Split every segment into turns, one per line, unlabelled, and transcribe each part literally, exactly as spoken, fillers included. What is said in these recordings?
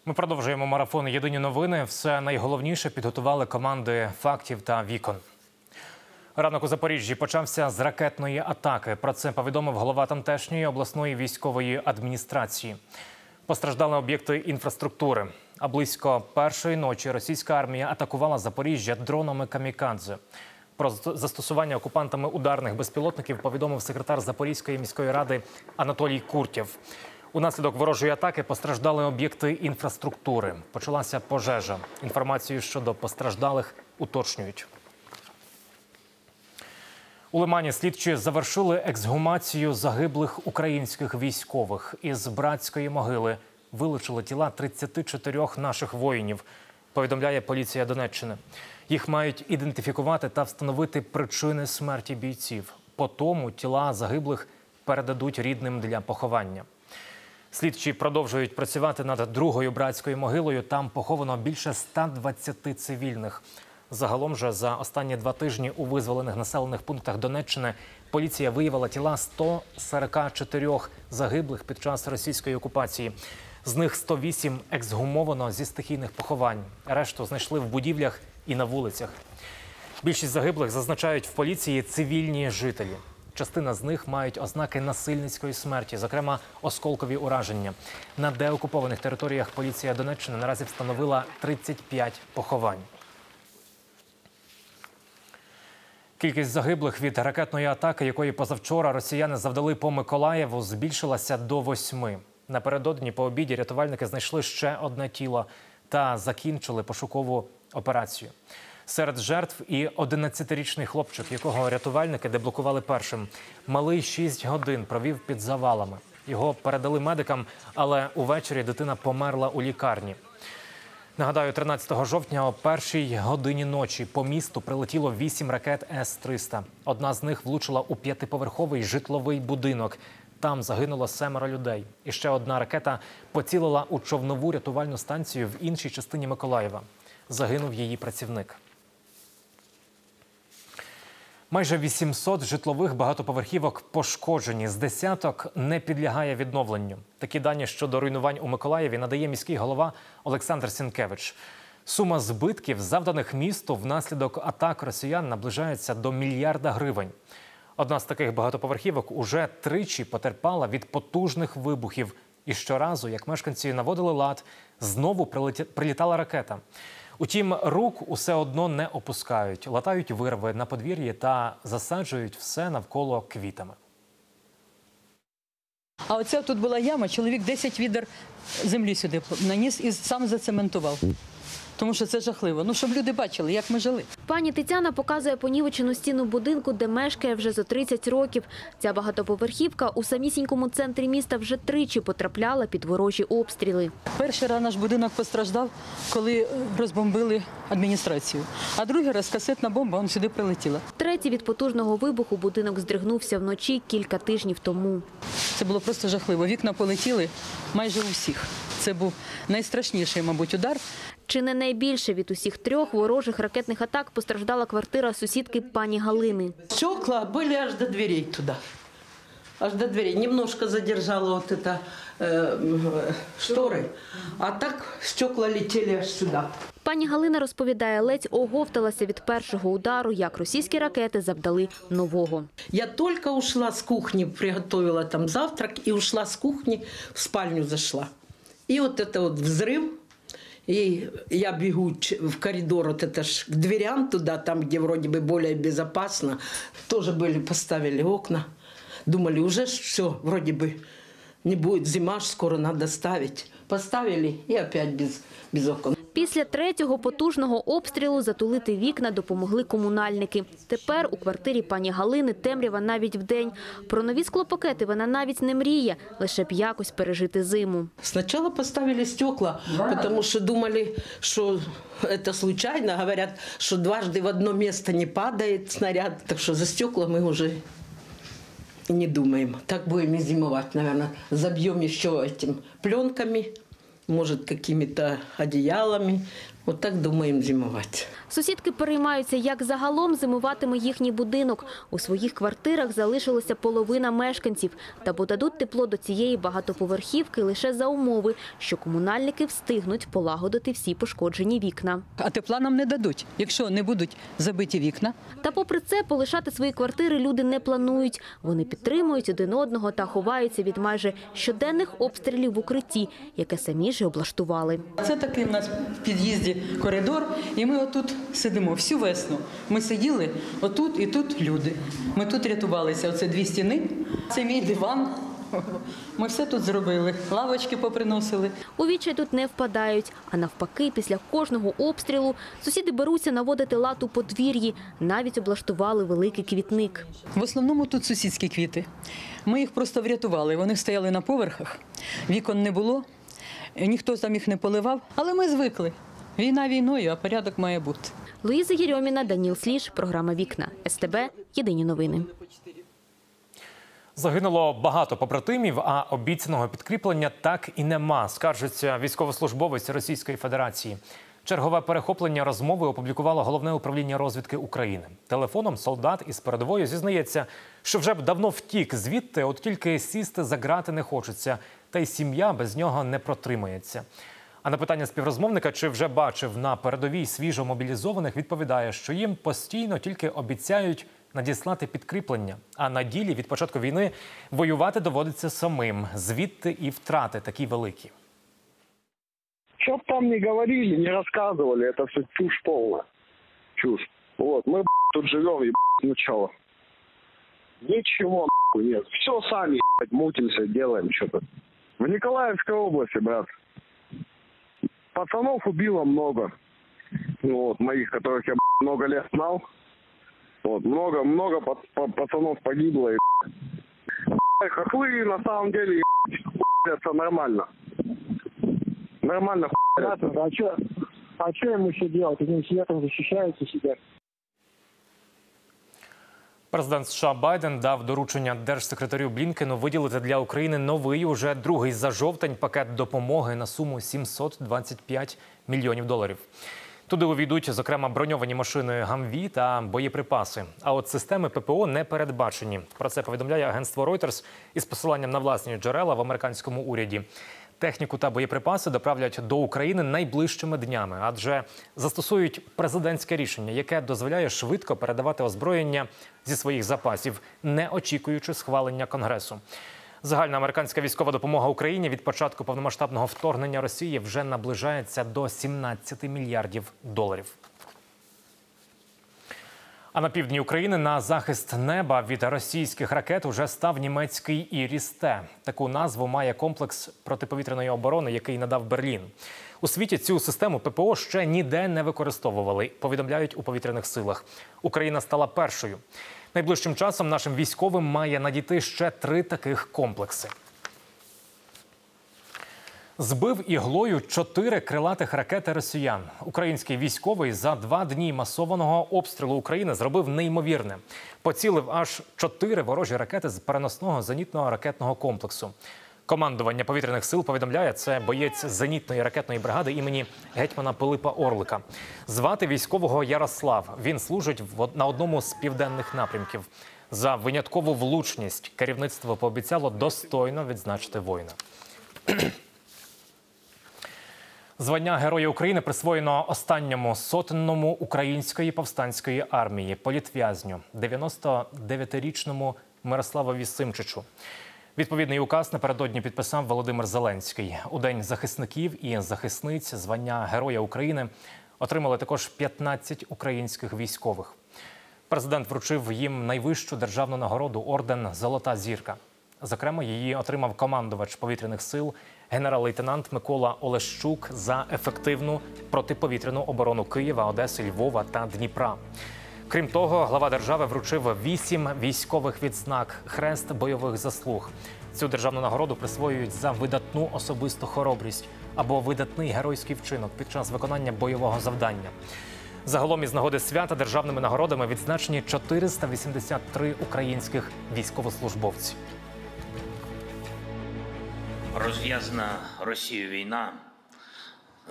Ми продовжуємо марафон «Єдині новини». Все найголовніше підготували команди «Фактів» та «Вікон». Ранок у Запоріжжі почався з ракетної атаки. Про це повідомив голова тамтешньої обласної військової адміністрації. Постраждали об'єкти інфраструктури. А близько першої ночі російська армія атакувала Запоріжжя дронами камікадзе. Про застосування окупантами ударних безпілотників повідомив секретар Запорізької міської ради Анатолій Куртєв. Унаслідок ворожої атаки постраждали об'єкти інфраструктури. Почалася пожежа. Інформацію щодо постраждалих уточнюють. У Лимані слідчі завершили ексгумацію загиблих українських військових. Із братської могили вилучили тіла тридцяти чотирьох наших воїнів, повідомляє поліція Донеччини. Їх мають ідентифікувати та встановити причини смерті бійців. Потому тіла загиблих передадуть рідним для поховання. Слідчі продовжують працювати над другою братською могилою. Там поховано більше ста двадцяти цивільних. Загалом же за останні два тижні у визволених населених пунктах Донеччини поліція виявила тіла ста сорока чотирьох загиблих під час російської окупації. З них сто вісім ексгумовано зі стихійних поховань. Решту знайшли в будівлях і на вулицях. Більшість загиблих, зазначають в поліції, цивільні жителі. Частина з них мають ознаки насильницької смерті, зокрема осколкові ураження. На деокупованих територіях поліція Донеччини наразі встановила тридцять п'ять поховань. Кількість загиблих від ракетної атаки, якої позавчора росіяни завдали по Миколаєву, збільшилася до восьми. Напередодні по обіді рятувальники знайшли ще одне тіло та закінчили пошукову операцію. Серед жертв і одинадцятирічний хлопчик, якого рятувальники деблокували першим. Малий шість годин провів під завалами. Його передали медикам, але увечері дитина померла у лікарні. Нагадаю, тринадцятого жовтня о першій годині ночі по місту прилетіло вісім ракет С триста. Одна з них влучила у п'ятиповерховий житловий будинок. Там загинуло семеро людей. І ще одна ракета поцілила у човнову рятувальну станцію в іншій частині Миколаєва. Загинув її працівник. Майже вісімсот житлових багатоповерхівок пошкоджені, з десяток не підлягає відновленню. Такі дані щодо руйнувань у Миколаєві надає міський голова Олександр Сінкевич. Сума збитків, завданих місту внаслідок атак росіян, наближається до мільярда гривень. Одна з таких багатоповерхівок уже тричі потерпала від потужних вибухів. І щоразу, як мешканці наводили лад, знову прилітала ракета. Утім, рук усе одно не опускають, латають вирви на подвір'ї та засаджують все навколо квітами.
А оце тут була яма, чоловік десять відер землі сюди наніс і сам зацементував. Тому що це жахливо. Ну, щоб люди бачили, як ми жили.
Пані Тетяна показує понівечену стіну будинку, де мешкає вже зо тридцять років. Ця багатоповерхівка у самісінькому центрі міста вже тричі потрапляла під ворожі обстріли.
Перший раз наш будинок постраждав, коли розбомбили адміністрацію. А другий раз касетна бомба, он сюди прилетіла.
Третій від потужного вибуху будинок здригнувся вночі кілька тижнів тому.
Це було просто жахливо. Вікна полетіли майже у всіх. Це був найстрашніший, мабуть, удар.
Чи не найбільше від усіх трьох ворожих ракетних атак постраждала квартира сусідки пані Галини.
Стекла були аж до дверей туди. Аж до дверей. Немножко задержало вот это э, штори, а так стекла летели аж сюди.
Пані Галина розповідає, ледь оговталася від першого удару, як російські ракети завдали нового.
Я тільки ушла з кухні, приготувала там завтрак і ушла з кухні, в спальню зайшла. І от це от взрив. И я бегу в коридор, вот это ж к дверям туда, там, где вроде бы более безопасно. Тоже были, поставили окна. Думали, уже все, вроде бы не будет, зима ж скоро, надо ставить. Поставили и опять без, без окон.
Після третього потужного обстрілу затулити вікна допомогли комунальники. Тепер у квартирі пані Галини темрява навіть вдень. Про нові склопакети вона навіть не мріє, лише б якось пережити зиму.
Спочатку поставили стекла, тому що думали, що це случайно. Говорять, що дважды в одно місце не падає снаряд. Так що за стеклами ми вже не думаємо. Так будемо зимувати, мабуть. Заб'ємо ще этим пленками. может, какими-то одеялами. Вот так думаем зимовать.
Сусідки переймаються, як загалом зимуватиме їхній будинок. У своїх квартирах залишилася половина мешканців. Та подадуть тепло до цієї багатоповерхівки лише за умови, що комунальники встигнуть полагодити всі пошкоджені вікна.
А тепла нам не дадуть, якщо не будуть забиті вікна.
Та попри це, полишати свої квартири люди не планують. Вони підтримують один одного та ховаються від майже щоденних обстрілів в укритті, яке самі ж облаштували.
Це такий в нас в під'їзді коридор, і ми отут сидимо всю весну. Ми сиділи отут і тут люди. Ми тут рятувалися. Оце дві стіни, це мій диван. Ми все тут зробили, лавочки поприносили.
У відчай тут не впадають, а навпаки, після кожного обстрілу сусіди беруться наводити лад у подвір'ї, навіть облаштували великий квітник.
В основному тут сусідські квіти. Ми їх просто врятували, вони стояли на поверхах, вікон не було, ніхто там їх не поливав, але ми звикли. Війна війною, а порядок має бути.
Луїза Єрьоміна, Даніл Сліж, програма «Вікна». ес те бе. Єдині новини.
Загинуло багато побратимів, а обіцяного підкріплення так і нема, скаржиться військовослужбовець Російської Федерації. Чергове перехоплення розмови опублікувало Головне управління розвідки України. Телефоном солдат із передової зізнається, що вже б давно втік звідти, от тільки сісти за грати не хочеться, та й сім'я без нього не протримається. А на питання співрозмовника, чи вже бачив на передовій свіжо мобілізованих, відповідає, що їм постійно тільки обіцяють надіслати підкріплення, а на ділі від початку війни воювати доводиться самим, звідти і втрати такі великі.
Что б там ни говорили, не рассказывали, это все чушь полная. Чушь. Вот, мы тут живем, ебать, ну чего? Ничего, нет. Все сами, ебать, мутимся, делаем что-то. В Николаевской области, брат. Пацанов убило много. Ну, вот, моих, которых я много лет знал. Вот, много, много пацанов погибло. И, хохлы, на самом деле, это нормально. Нормально хуярятся.
А что а что им еще делать? Они сидят, защищают себя.
Президент США Байден дав доручення держсекретарю Блінкену виділити для України новий, уже другий за жовтень, пакет допомоги на суму сімсот двадцять п'ять мільйонів доларів. Туди увійдуть, зокрема, броньовані машини «Гамві» та боєприпаси. А от системи пе пе о не передбачені. Про це повідомляє агентство Reuters із посиланням на власні джерела в американському уряді. Техніку та боєприпаси доправлять до України найближчими днями, адже застосують президентське рішення, яке дозволяє швидко передавати озброєння зі своїх запасів, не очікуючи схвалення Конгресу. Загальна американська військова допомога Україні від початку повномасштабного вторгнення Росії вже наближається до сімнадцяти мільярдів доларів. А на півдні України на захист неба від російських ракет уже став німецький «Іріс-Т». Таку назву має комплекс протиповітряної оборони, який надав Берлін. У світі цю систему пе пе о ще ніде не використовували, повідомляють у повітряних силах. Україна стала першою. Найближчим часом нашим військовим має надійти ще три таких комплекси. Збив іглою чотири крилатих ракети росіян. Український військовий за два дні масованого обстрілу України зробив неймовірне. Поцілив аж чотири ворожі ракети з переносного зенітного ракетного комплексу. Командування повітряних сил повідомляє, це боєць зенітної ракетної бригади імені гетьмана Пилипа Орлика. Звати військового Ярослав. Він служить на одному з південних напрямків. За виняткову влучність керівництво пообіцяло достойно відзначити воїна. Звання Героя України присвоєно останньому сотенному української повстанської армії, політв'язню, дев'яносто дев'ятирічному Мирославові Симчичу. Відповідний указ напередодні підписав Володимир Зеленський. У День захисників і захисниць звання Героя України отримали також п'ятнадцять українських військових. Президент вручив їм найвищу державну нагороду – орден «Золота зірка». Зокрема, її отримав командувач повітряних сил генерал-лейтенант Микола Олещук за ефективну протиповітряну оборону Києва, Одеси, Львова та Дніпра. Крім того, глава держави вручив вісім військових відзнак «Хрест бойових заслуг». Цю державну нагороду присвоюють за видатну особисту хоробрість або видатний геройський вчинок під час виконання бойового завдання. Загалом із нагоди свята державними нагородами відзначені чотириста вісімдесят три українських військовослужбовці.
Розв'язана Росією війна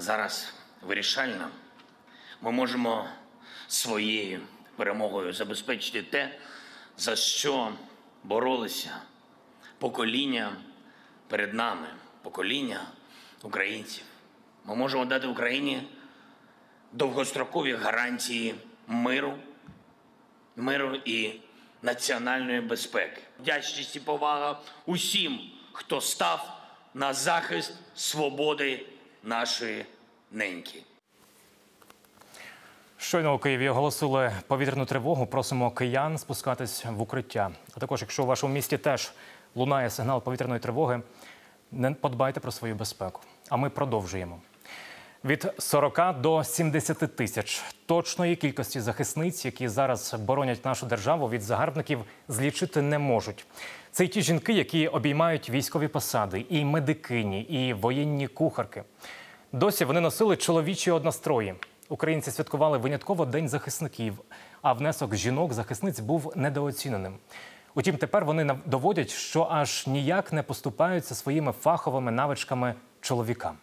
зараз вирішальна. Ми можемо своєю перемогою забезпечити те, за що боролися покоління перед нами, покоління українців. Ми можемо дати Україні довгострокові гарантії миру, миру і національної безпеки. Вдячність і повага усім, хто став на захист свободи нашої неньки.
Щойно у Києві оголосили повітряну тривогу. Просимо киян спускатись в укриття. А також, якщо у вашому місті теж лунає сигнал повітряної тривоги, не подбайте про свою безпеку. А ми продовжуємо. Від сорока до сімдесяти тисяч точної кількості захисниць, які зараз боронять нашу державу від загарбників, злічити не можуть. Це й ті жінки, які обіймають військові посади, і медикині, і воєнні кухарки. Досі вони носили чоловічі однострої. Українці святкували винятково День захисників, а внесок жінок-захисниць був недооціненим. Утім, тепер вони доводять, що аж ніяк не поступаються своїми фаховими навичками чоловікам.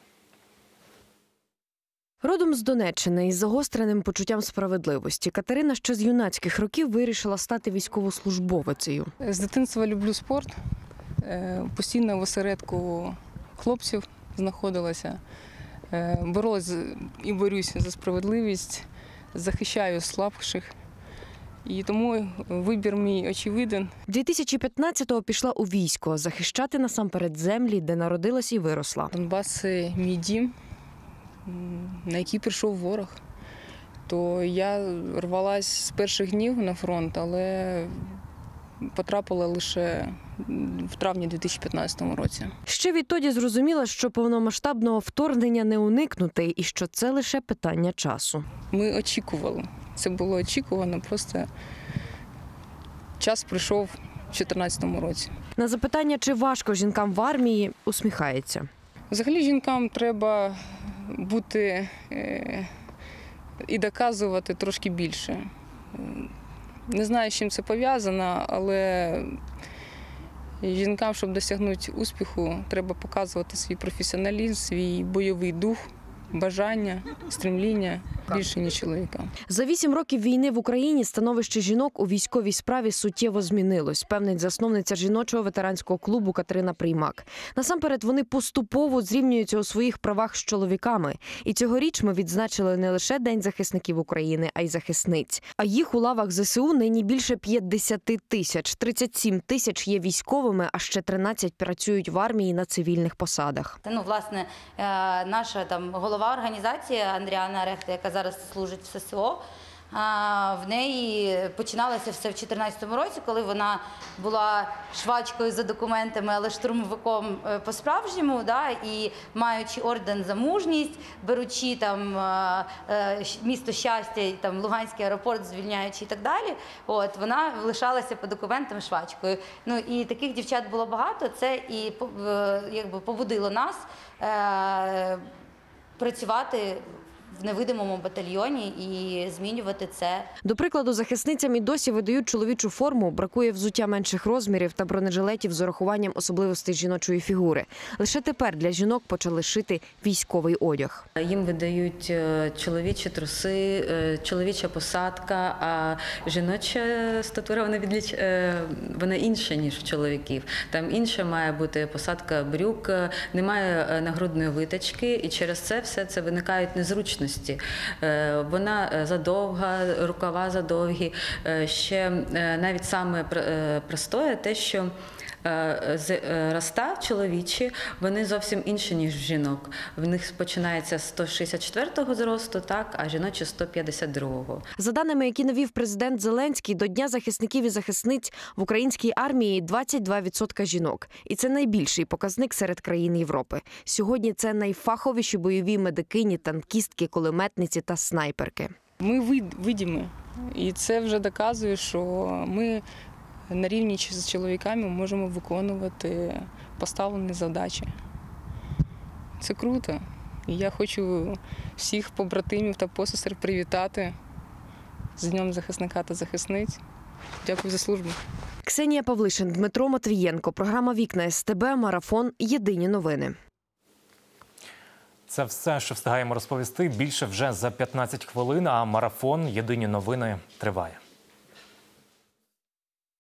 Родом з Донеччини із загостреним почуттям справедливості Катерина ще з юнацьких років вирішила стати військовослужбовицею.
З дитинства люблю спорт. Постійно в осередку хлопців знаходилася. Боролась і борюся за справедливість, захищаю слабших. І тому вибір мій очевиден.
дві тисячі п'ятнадцятого пішла у військо, захищати насамперед землі, де народилась і виросла.
Донбас – це мій дім, на який прийшов ворог. То я рвалась з перших днів на фронт, але потрапила лише в травні дві тисячі п'ятнадцятому році.
Ще відтоді зрозуміла, що повномасштабного вторгнення не уникнути і що це лише питання часу.
Ми очікували. Це було очікувано, просто час прийшов у дві тисячі чотирнадцятому році.
На запитання, чи важко жінкам в армії, усміхається.
Взагалі жінкам треба бути е, і доказувати трошки більше. Не знаю, з чим це пов'язано, але жінкам, щоб досягнути успіху, треба показувати свій професіоналізм, свій бойовий дух, бажання, стремління більше, ніж чоловікам.
За вісім років війни в Україні становище жінок у військовій справі суттєво змінилось, певнить засновниця жіночого ветеранського клубу Катерина Приймак. Насамперед, вони поступово зрівнюються у своїх правах з чоловіками. І цьогоріч ми відзначили не лише День захисників України, а й захисниць. А їх у лавах зе се у нині більше п'ятдесят тисяч. тридцять сім тисяч є військовими, а ще тринадцять працюють в армії на цивільних посадах.
Ну, власне, наша там голова організації Андріана Рехта, яка зараз служить в ес се о, в неї починалося все в дві тисячі чотирнадцятому році, коли вона була швачкою за документами, але штурмовиком по-справжньому, да, і маючи орден за мужність, беручи там місто щастя, там Луганський аеропорт, звільняючи і так далі, от, вона лишалася по документам швачкою. Ну, і таких дівчат було багато, це і якби побудило нас е, працювати в невидимому батальйоні і змінювати це.
До прикладу, захисницям і досі видають чоловічу форму, бракує взуття менших розмірів та бронежилетів з урахуванням особливостей жіночої фігури. Лише тепер для жінок почали шити військовий одяг.
Їм видають чоловічі труси, чоловіча посадка, а жіноча статура, вона, відліч... вона інша, ніж в чоловіків. Там інша має бути посадка брюк, немає нагрудної виточки, і через це все це виникають незручності. Вона задовга, рукава задовгі. Ще навіть саме простоє те, що зроста чоловічі, вони зовсім інші, ніж в жінок. В них починається з сто шістдесят четвертого зросту, так, а жіночі – сто п'ятдесят другого.
За даними, які навів президент Зеленський, до Дня захисників і захисниць в українській армії двадцять два відсотки жінок. І це найбільший показник серед країн Європи. Сьогодні це найфаховіші бойові медикині, танкістки, кулеметниці та снайперки.
Ми видимі, і це вже доказує, що ми на рівні з чоловіками можемо виконувати поставлені задачі. Це круто. І я хочу всіх побратимів та посестер привітати з Днем захисника та захисниць. Дякую за службу.
Ксенія Павлишин, Дмитро Матвієнко. Програма «Вікна ес те бе», Марафон. Єдині новини.
Це все, що встигаємо розповісти. Більше вже за п'ятнадцять хвилин, а марафон «Єдині новини» триває.